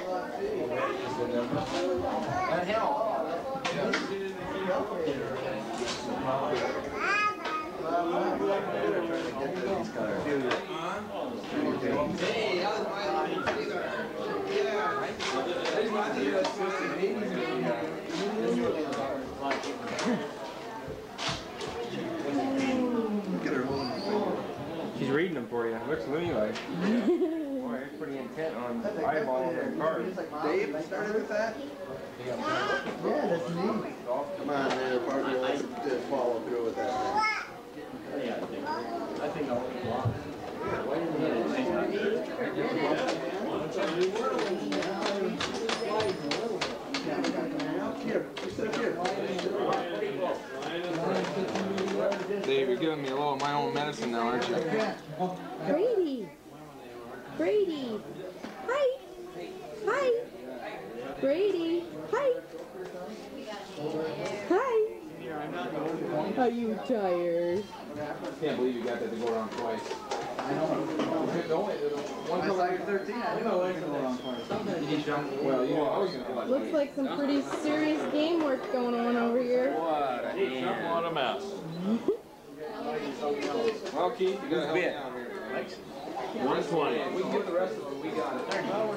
That helps. Hey, that was my line either. Yeah. She's reading them for you. What's Looney like? Boy, he's pretty intent on eyeballing their cards. Dave started with that? Yeah, that's neat. Come on, man, partner, let's just follow through with that. I think I'll be blocked. Here, sit here. Dave, you're giving me a little of my own medicine now, aren't you? Brady! Brady! Hi! Hi! Brady! Hi! Hi! Are you tired? I can't believe you got that to go around twice. I know. I saw you're 13. I knew I was going to go on twice. Well, you know, I was going to Looks like some pretty serious game work going on over here. What a mess. Well, Keith, you got to help me out here. 120. We can get the rest of it. We got it.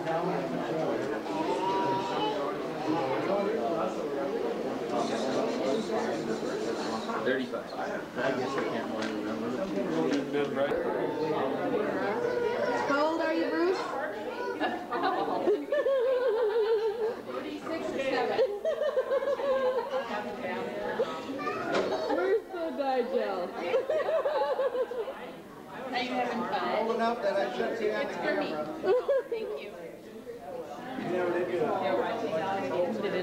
35. I guess I can't remember. How old are you, Bruce? 46 or 7. Where's the digel? Are you having fun? Old enough that I should see on the It's for me. camera. Oh, thank you. You never did get Yeah, we're actually down to the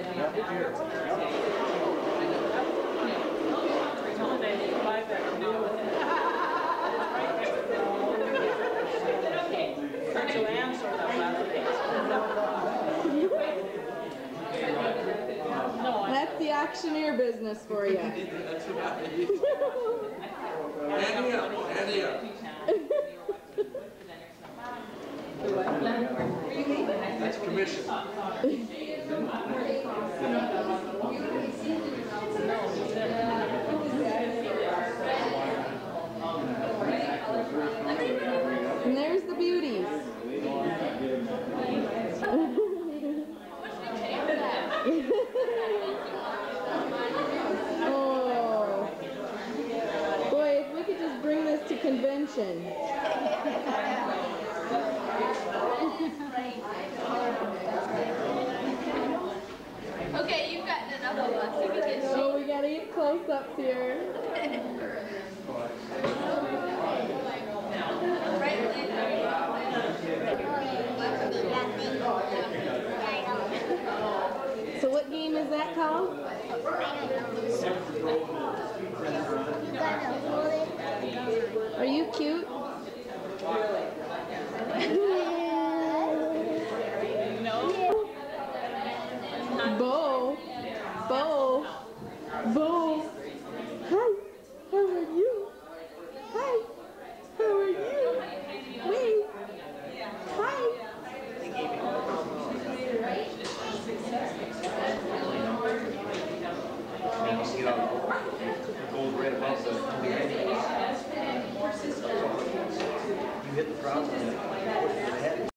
That's the auctioneer business for you. That's right. Andy up, Andy up. That's commission. And there's the beauties. Oh. Boy, if we could just bring this to convention. Okay, you've gotten enough of us. You can get Oh, we gotta get close-ups here.